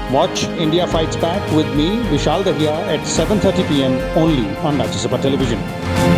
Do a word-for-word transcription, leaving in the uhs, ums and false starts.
Watch India Fights Back with me, Vishal Dahiya, at seven thirty p m only on Rajya Sabha Television.